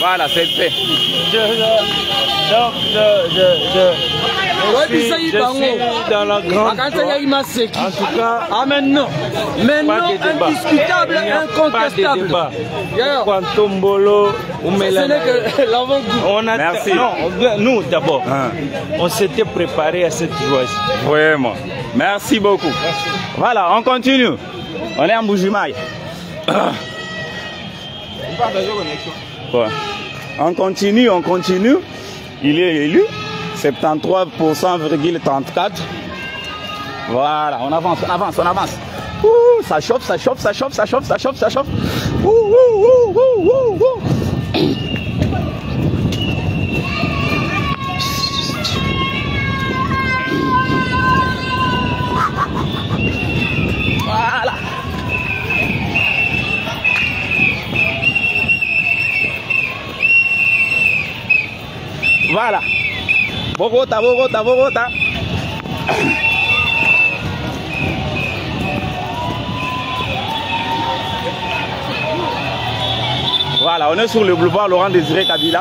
Voilà, c'est fait. Je suis dans la grande joie. En tout cas, maintenant, indiscutable, incontestable. Quantombolo, Ce n'est que l'avant-goût. Merci. Non, nous d'abord, on s'était préparé à cette joie. Vraiment. Merci beaucoup. Merci. Voilà, on continue. On est en Bujumaï. Ouais. On continue. Il est élu. 73,34%. Voilà, on avance. Ouh, ça chauffe. Ouh. Voilà. Voilà. Bogota. Voilà, on est sur le boulevard Laurent Désiré Kabila.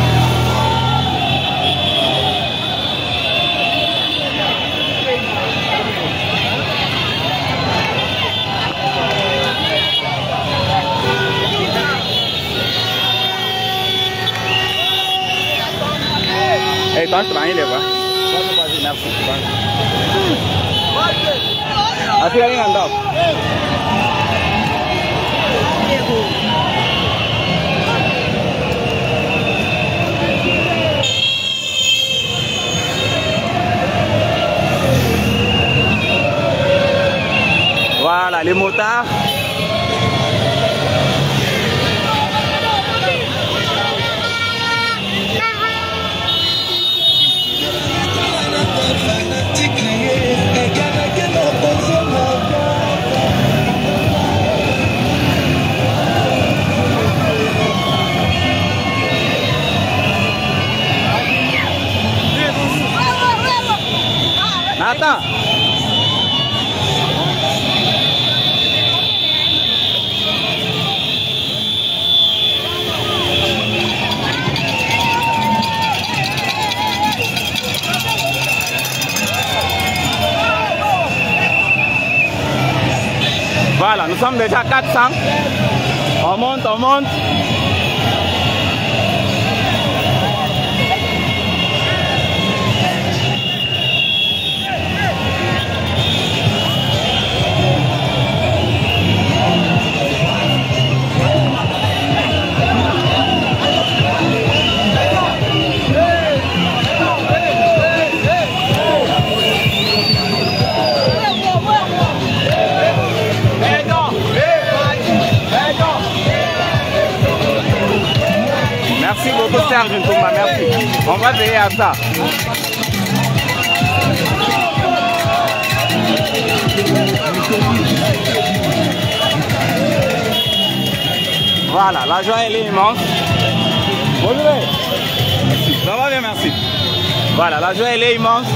Hey, toi, je te les bras. Merci. Voilà, les motards. Nathan. Voilà, nous sommes déjà 400. On monte. Merci beaucoup Serge Ntoumba, merci. On va veiller à ça. Voilà, la joie elle est immense. Bonjour. Ça va bien, merci. Voilà, la joie elle est immense.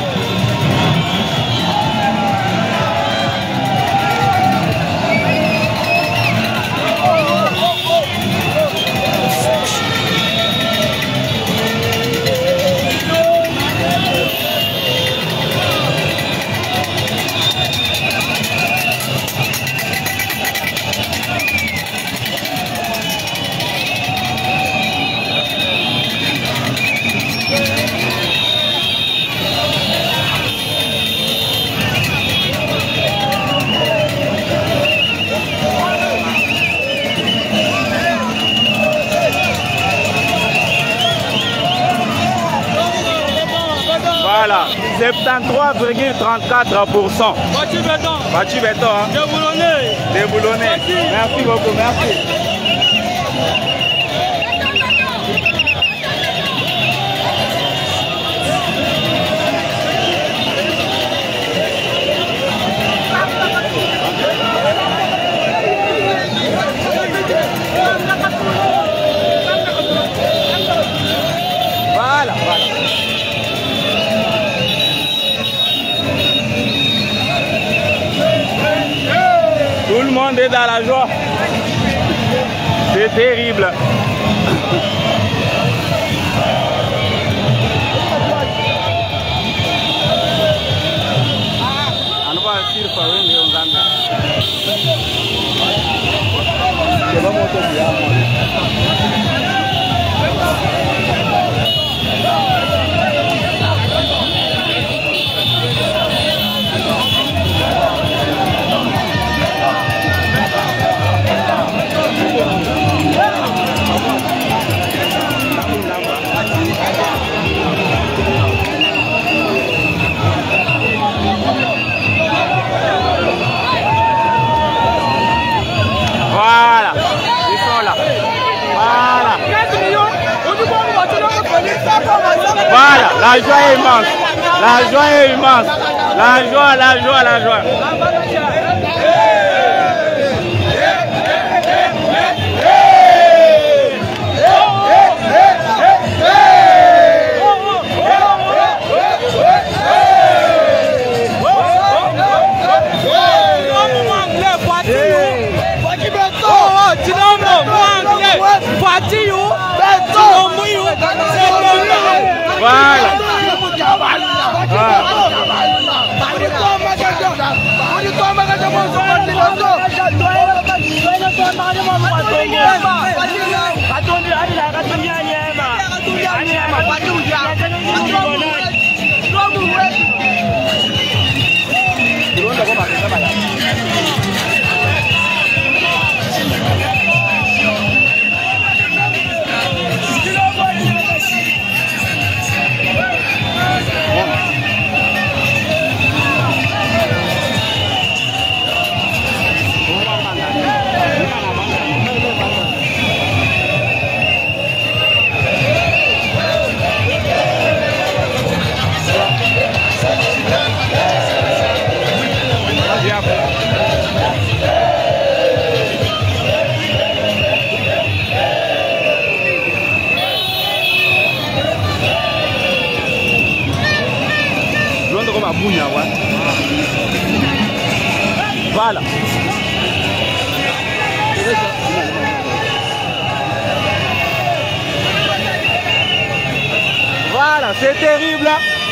Voilà, 73,34%. Bâti béton, hein? Déboulonné. Merci beaucoup, merci. Voilà. Tout le monde est dans la joie. C'est terrible. Voilà, la joie est immense. La joie est immense. La joie, la joie, la joie. Voilà. Voilà, c'est terrible.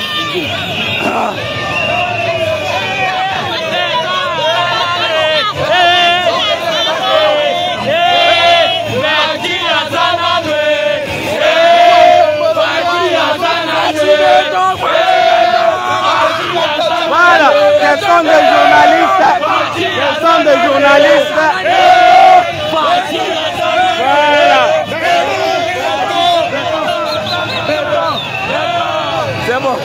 Voilà, ce sont des journalistes. Ce sont des journalistes. Voilà. C'est bon.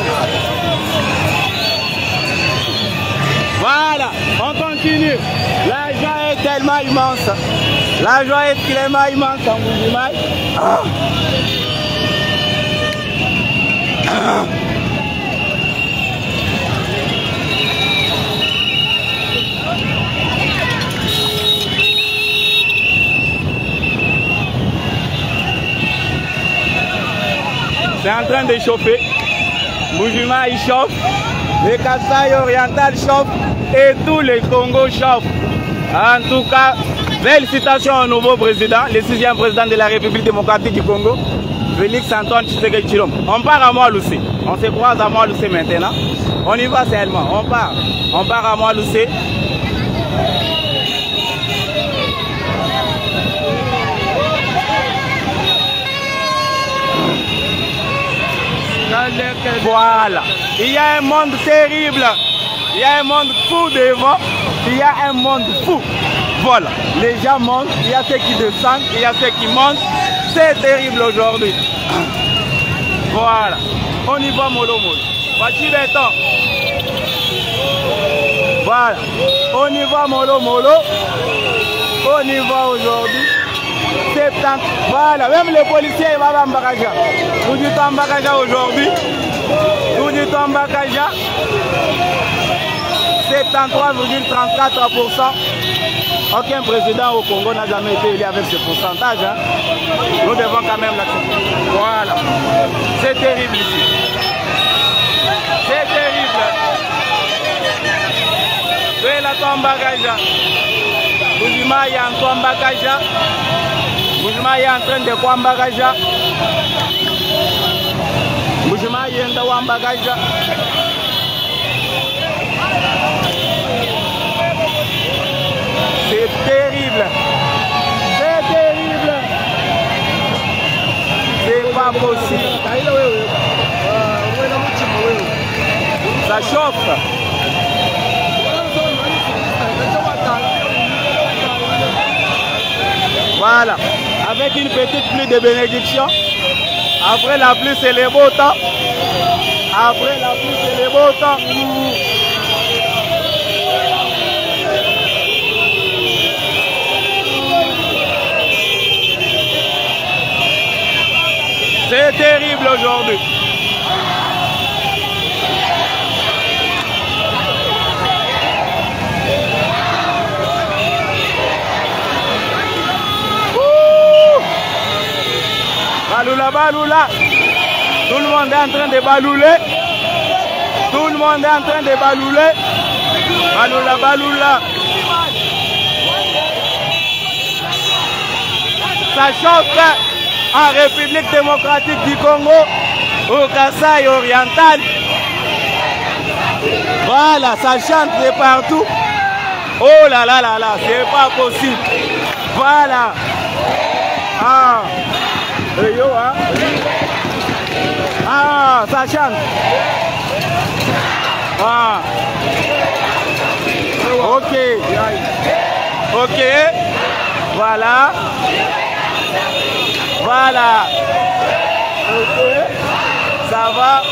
Voilà, on continue. La joie est tellement immense. La joie est tellement immense en Mbuji-Mayi. C'est en train de chauffer. Mbuji-Mayi chauffe, le Kasaï oriental chauffe et tout le Congo chauffe. En tout cas, félicitations au nouveau président, le 6e président de la République démocratique du Congo, Félix Antoine Tshisekedi Tshilombo. On part à Moi-Loussé. On se croise à Moi-Loussé maintenant. On y va seulement. On part. On part à Moi-Loussé. Voilà. Il y a un monde terrible. Il y a un monde fou devant. Il y a un monde fou. Voilà. Les gens montent. Il y a ceux qui descendent. Il y a ceux qui montent. C'est terrible aujourd'hui. Voilà. On y va mollo mollo. Voici béton. Voilà. On y va mollo mollo. On y va aujourd'hui. 70. Voilà. Même les policiers vont à Mbakaja. Nous dit Mbakaja aujourd'hui. Nous dit Mbakaja. 73,34%. Aucun président au Congo n'a jamais été élu avec ce pourcentage. Hein. Nous devons quand même l'accepter. Voilà. C'est terrible ici. C'est terrible. C'est la Tombagaja. Mbuji-Mayi en Tombagaja. Mbuji-Mayi en train de Kwambagaja. Mbuji-Mayi en Kwambagaja. C'est terrible. C'est terrible. C'est pas possible. Ça chauffe. Voilà. Avec une petite pluie de bénédiction. Après la pluie, c'est le beau temps. Après la pluie, c'est le beau temps. C'est terrible aujourd'hui. Baloula, baloula. Tout le monde est en train de balouler. Tout le monde est en train de balouler. Baloula, baloula. Ça chauffe en République démocratique du Congo, au Kasaï oriental. Voilà, ça chante de partout. Oh là là là là, c'est pas possible. Voilà. Ah. Yo, hein? Ah, ça chante. Ah. Ok. Ok. Voilà. Voilà. Ok. Ça va.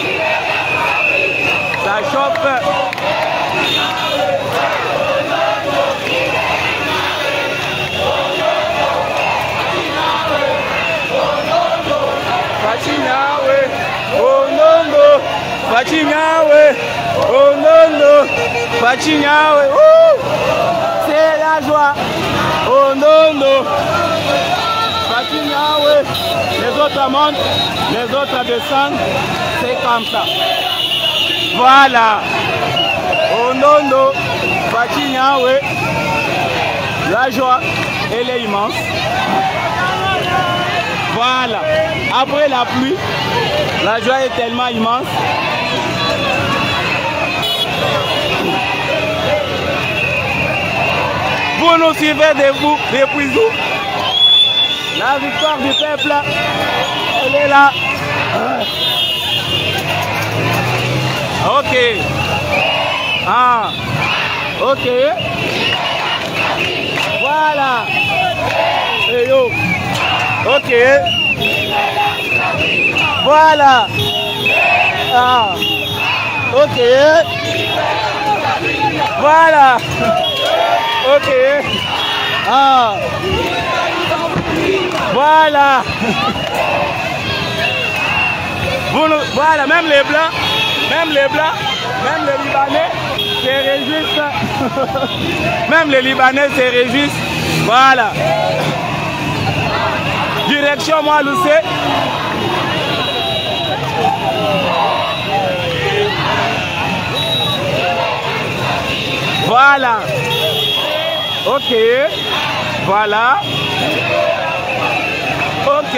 Ça chauffe. Facinawe, oh non non, Facinawe, oh non non, Facinawe, c'est la joie, oh non non, Facinawe, les autres montent, les autres descendent, c'est comme ça. Voilà, oh non non, Facinawe, la joie, elle est immense. Voilà. Après la pluie, la joie est tellement immense. Vous nous suivez depuis où? La victoire du peuple, elle est là. Ok. Ah. Ok. Voilà. Et yo. Ok. Voilà. Ah. Ok. Voilà. Ok. Ah. Voilà. Voilà, même les blancs, même les Libanais se réjouissent. Même les Libanais se réjouissent. Voilà. Direction moi Lucé. Voilà. Ok. Voilà. Ok.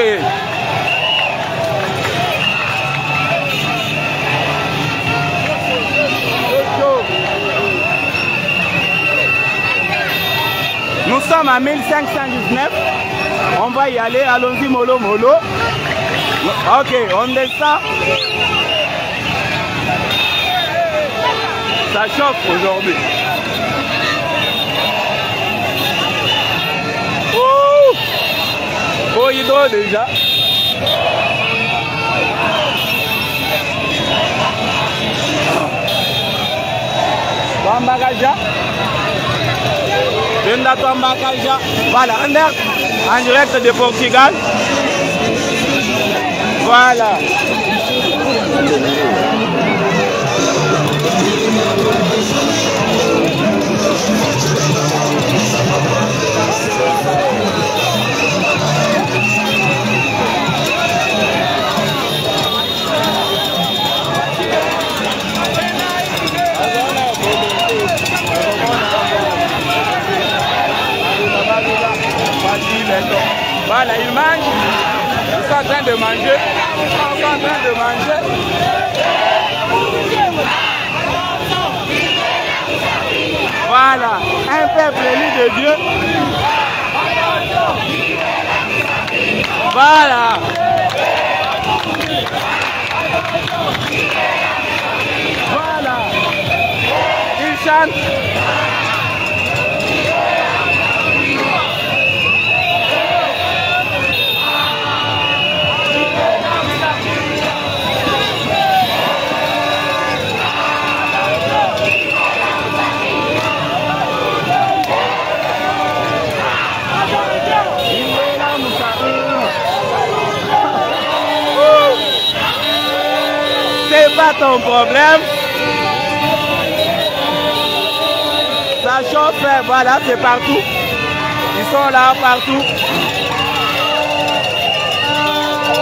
Nous sommes à 1519. On va y aller. Allons-y mollo mollo. Ok, on descend. Ça chauffe aujourd'hui. Oh, hydro déjà. Tambakaja. Tambakaja. Voilà, en direct de Portugal. Voilà. Voilà, ils mangent. Ils sont en train de manger. Ils sont en train de manger. Voilà, un peuple élu de Dieu. Voilà. Voilà. Ils chantent. C'est pas ton problème. Ça chauffe, voilà, c'est partout. Ils sont là partout.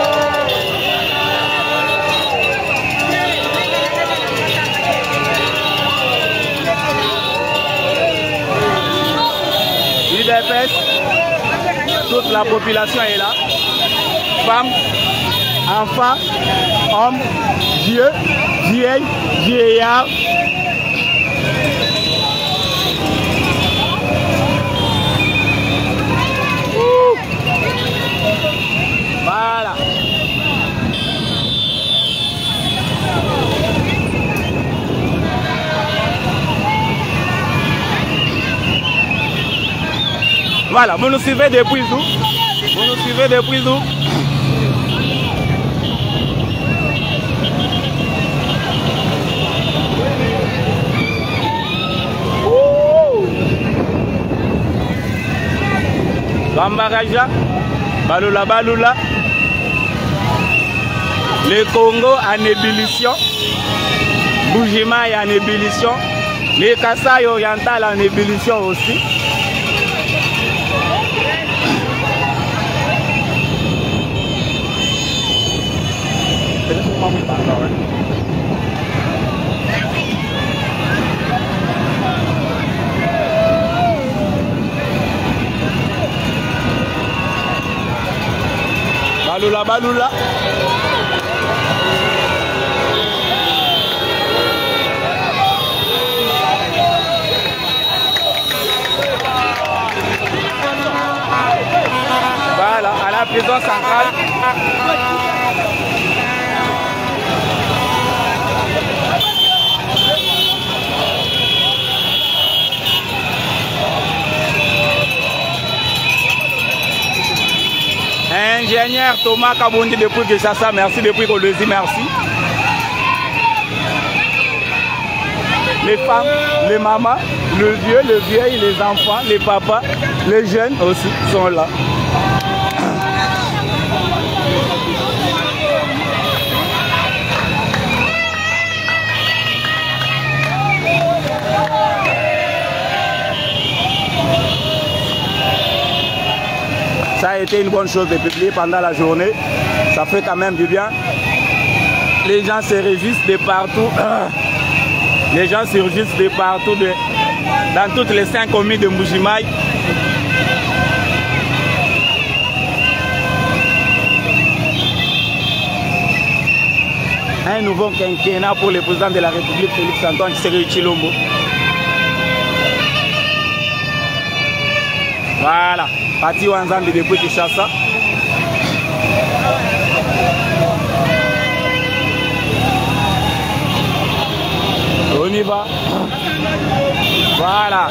la population est là. Femmes, enfants, hommes, vieux, vieilles, vieillards. Voilà. Voilà, vous nous suivez depuis où? Vous nous suivez depuis où? Bambaraja, Balula Balula. Le Congo en ébullition. Bujimaï en ébullition. Le Kasaï oriental en ébullition aussi. Balula Balula. Voilà, à la prison centrale. Ingénieur Thomas Kabondi depuis Kinshasa, merci depuis Kolwezi, merci. Les femmes, les mamans, le vieux, le vieil, les enfants, les papas, les jeunes aussi sont là. Ça a été une bonne chose de publier pendant la journée. Ça fait quand même du bien. Les gens se réjouissent de partout. Les gens se réjouissent de partout, dans toutes les 5 communes de Mbujimaï. Un nouveau quinquennat pour le président de la République, Félix Antoine Tshisekedi Tshilombo. Voilà. Parti Wanzambi depuis Kinshasa. On y va. Voilà.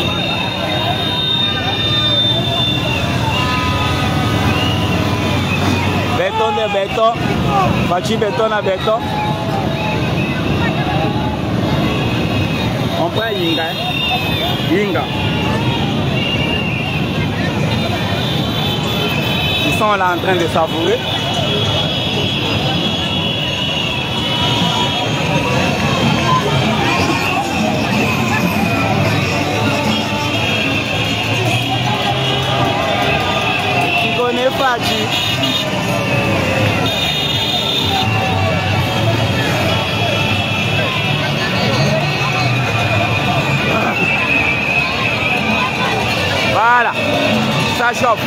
Béton de béton. Parti béton à béton. On prend Yinga. Yinga. Ils sont là en train de savourer. Tu connais pas, voilà, ça chauffe.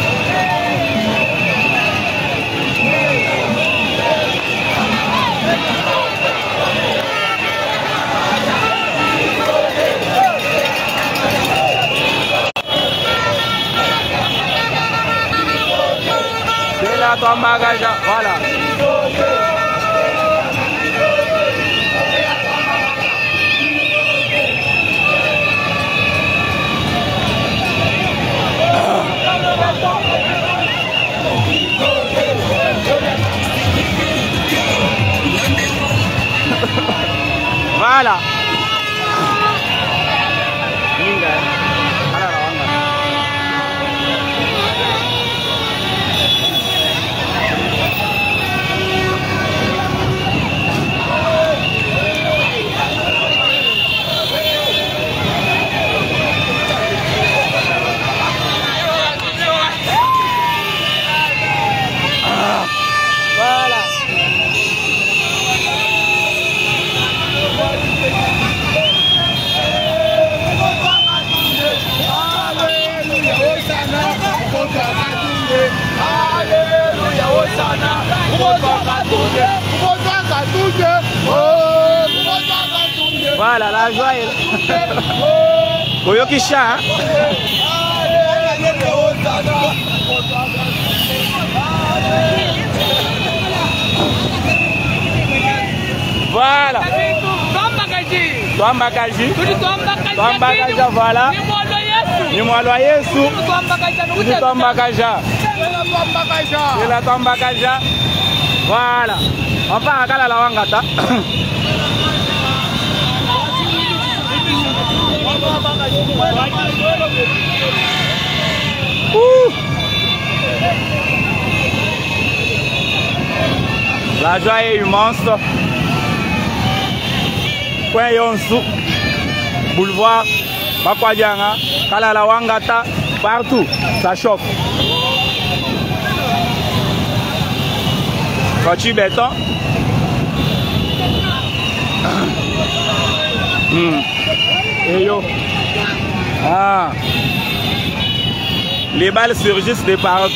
Ton bagage, voilà. Voilà. Voilà. Voilà, la joie est là. Boyokisha. Voilà. Twambakaji. Twambakaja, voilà. Nimwalwa Yesu. Twambakaja. C'est la Twambakaja. Voilà. On part à Kalala Wangata. La joie est immense. Point Yonsu, boulevard, Bakwadjanga, Kalala Wangata, partout, ça chauffe. Voiture béton. Et yo. Ah. Les balles surgissent de partout.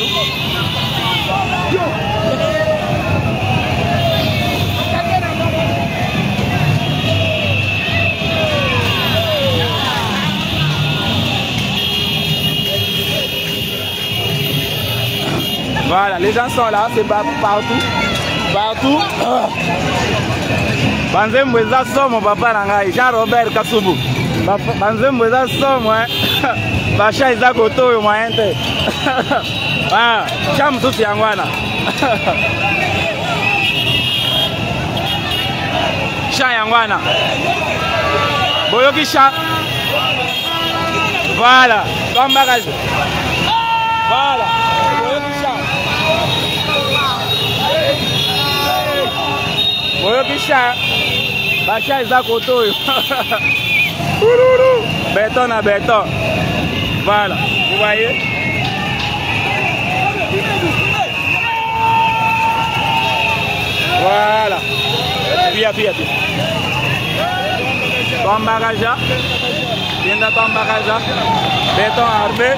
Voilà, les gens sont là, c'est partout. Partout. Banzembweza somo papa nangai, Jean-Robert Kasubu. Banzembweza somo Basha iza koto yo maente. Ah, cham tusi yangwana. Sha yangwana. Boyokisha. Voilà, Twambakaja. Voilà. Boyokisha, Basha iza koto yo. Béton à béton. Voilà, vous voyez. Voilà. Puis. Twambakaja. Tienda Twambakaja. Béton armé.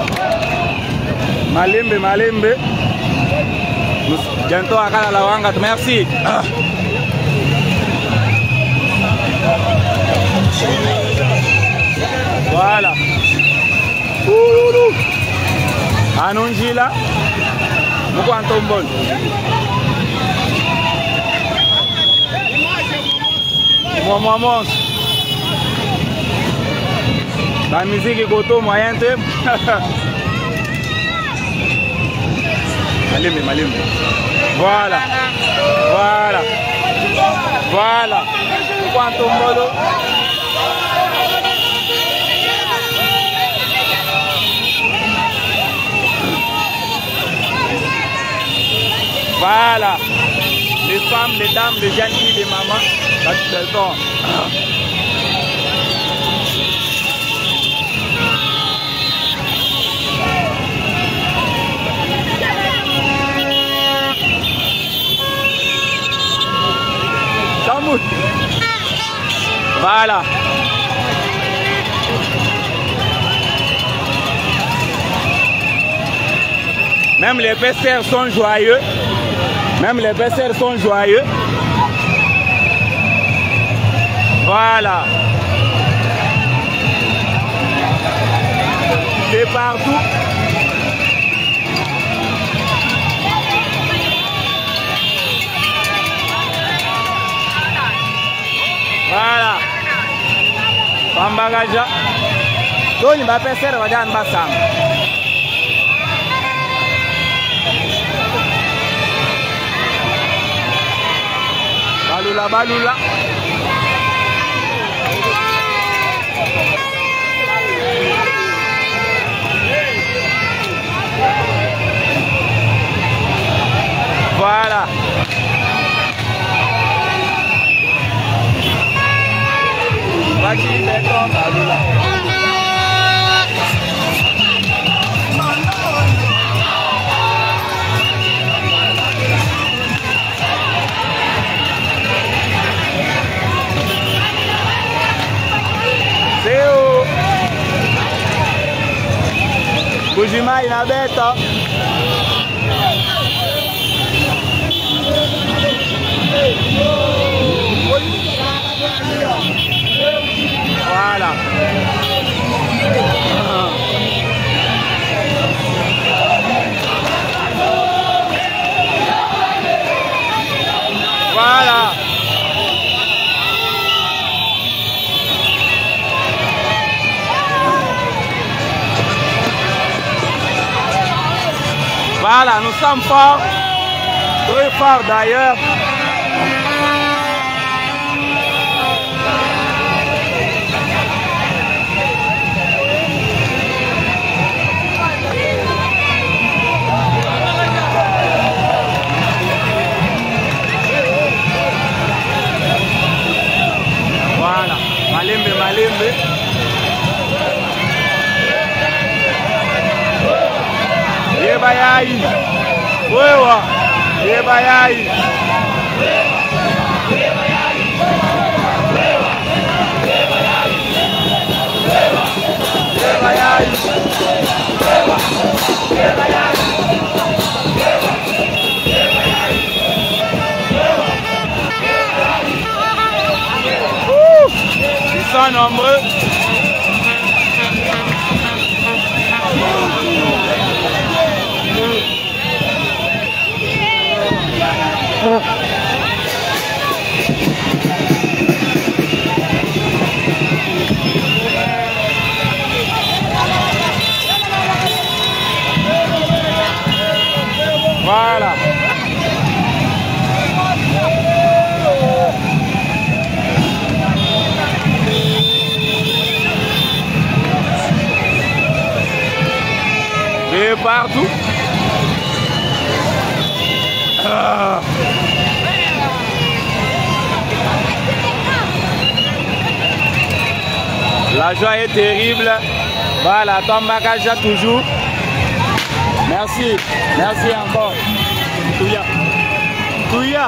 Malembe. Bientôt à Kalala Wangata. Merci. Voilà. Anunjila. Mukwantombon. Momos. La musique est koto moyen te. Malembe. Voilà. Mukwantombolo. Voilà, les femmes, les dames, les jeunes filles, les mamans, elles sont. Voilà. Même les pêcheurs sont joyeux. Voilà. C'est partout. Voilà. Twambakaja. Doni ba pêcheur wajan basam. Balula. Voilà. Bujima inabeta. Voilà, nous sommes forts, très forts d'ailleurs. Voilà, Malembe, Malembe. Yebayai, wewa, Yebayai. Ils sont nombreux. Voilà. Et partout. Ah. La joie est terrible. Voilà, Tambakaja toujours. Merci, merci encore. Touya. Touya.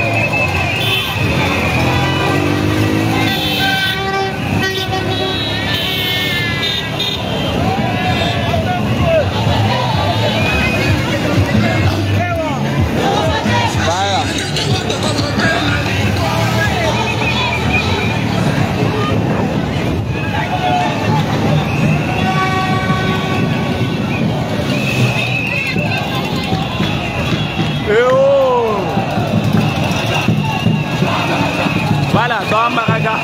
Voilà, Tambakaja.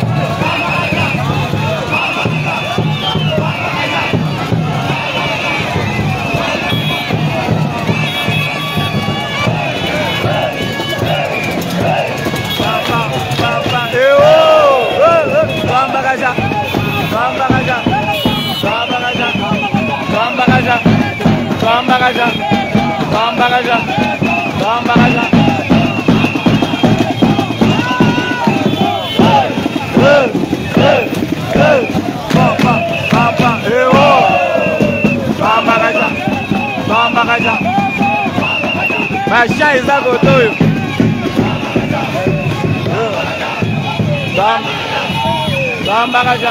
Tambakaja. Tambakaja. Tambakaja. Tambakaja. Tambakaja. Tambakaja. Tambakaja. Papa, Tambakaja. Tambakaja. Masha eza kotoyo. Tambakaja.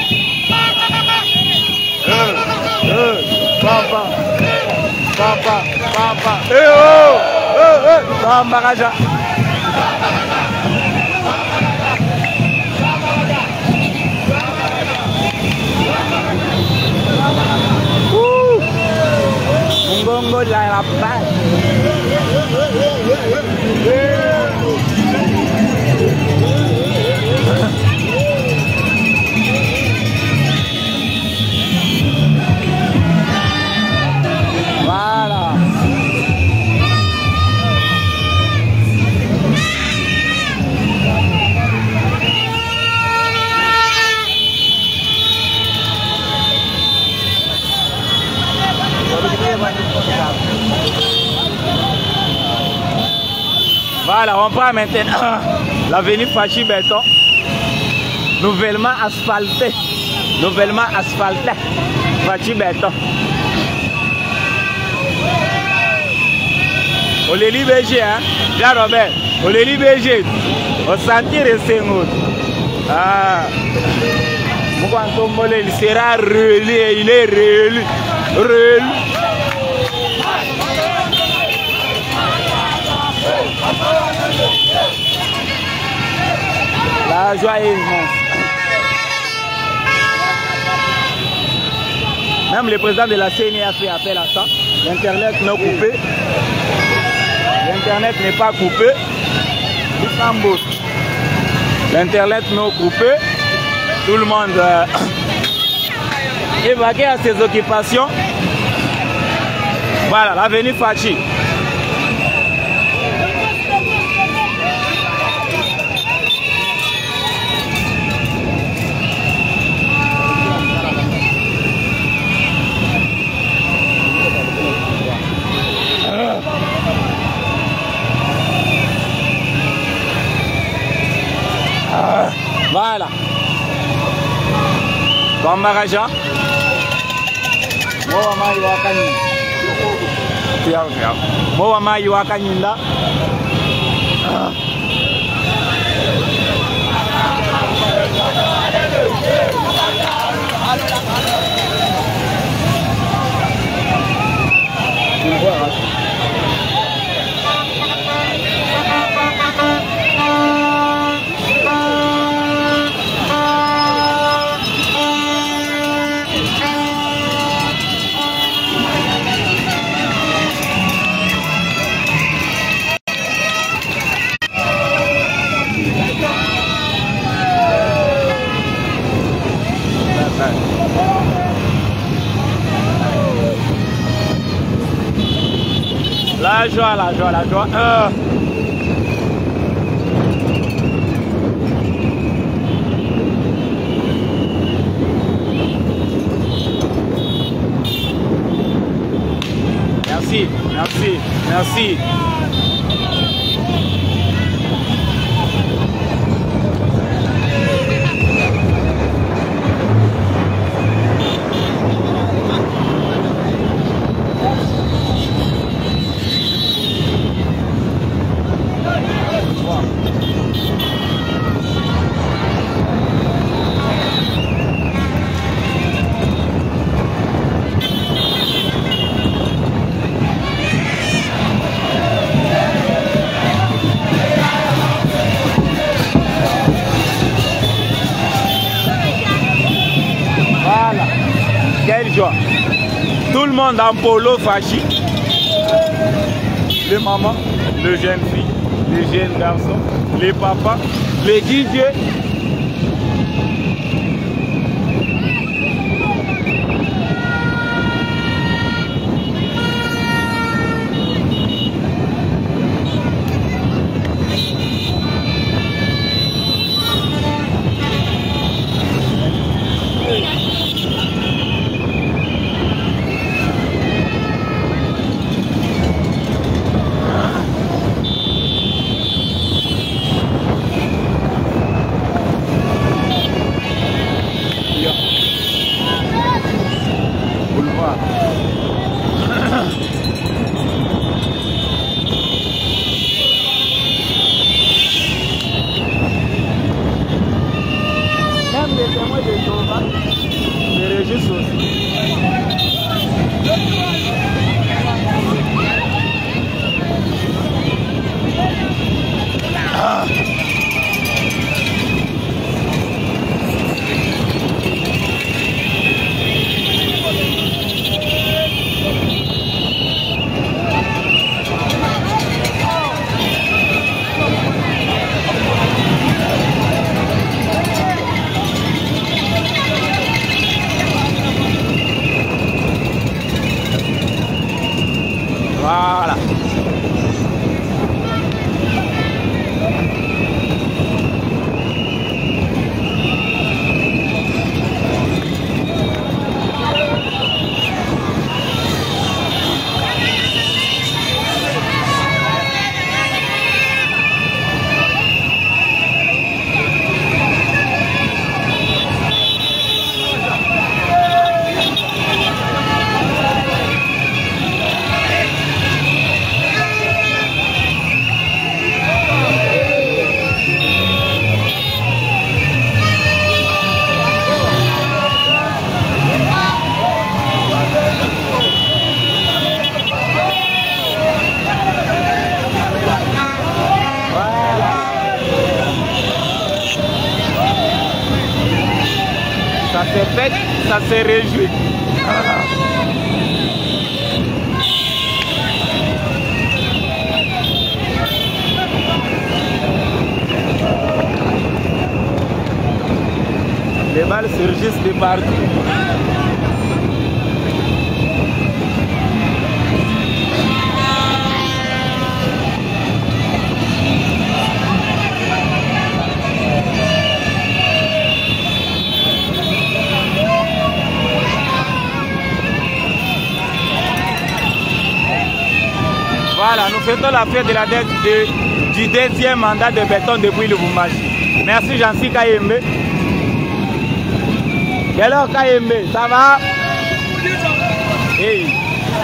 Papa. Papa, papa. Tambakaja. Mungongo la paz. Voilà. Voilà, on prend maintenant l'avenue Fachi Béton, nouvellement asphaltée. Nouvellement asphaltée. Fachi Béton. Oleli BG, hein? Jean-Robert, Oleli BG, au sentir et Senghor. Ah, Moukantomole, il sera réélu, il est réélu. Réélu. La joie est immense. Même le président de la CNI a fait appel à ça. L'internet n'est coupé. L'internet n'est pas coupé. L'internet n'est coupé. Tout le monde est vagué à ses occupations. Voilà, l'avenue Fachi. Voilà. Bambaraja. Mowa mai wakanyinda. La joie, la joie, la joie. Merci, merci, merci. Quelle joie. Tout le monde en polo Fachi. Les mamans, les jeunes filles, les jeunes garçons, les papas, les DJ. Voilà. Ça s'est fait, ça s'est réjoui. Les balles surgissent de partout. fêtons la fête de la dette du deuxième mandat de béton depuis Lubumbashi. Merci Jancy Kayembe. Alors Kayembe, ça va? Hey.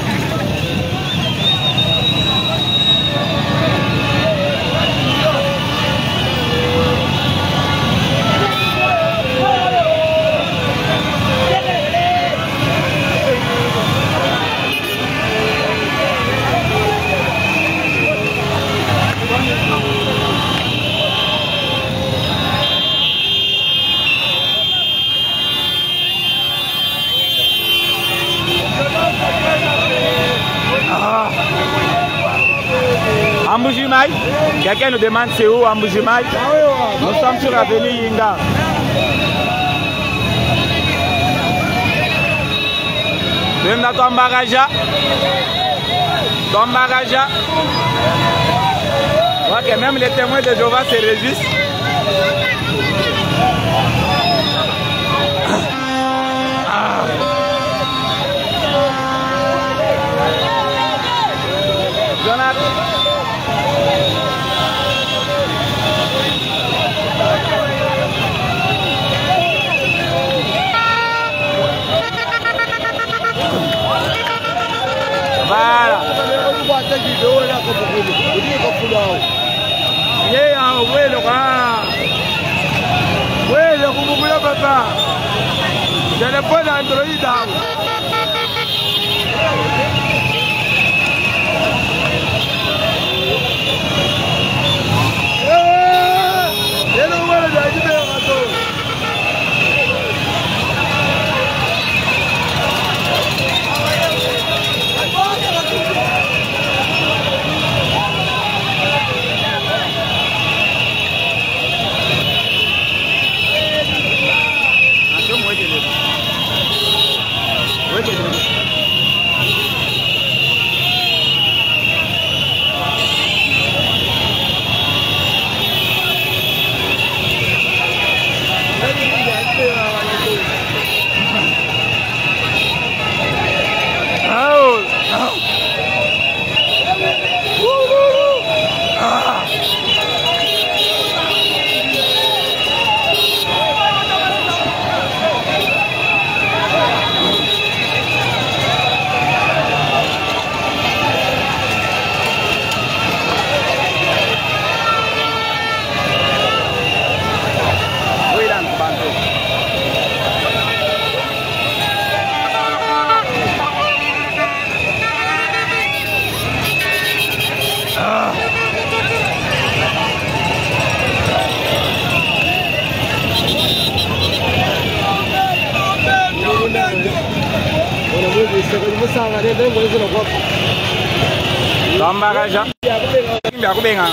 Amboujimaï, quelqu'un nous demande c'est où Amboujimaï? Nous sommes sur l'avenue Yinga. Même dans Tombaraja. Tombaraja. Ok, même les témoins de Jéhovah se réjouissent. Jonathan. Voilà. Tombaraja. Aku bengang.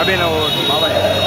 bien. Bye bye.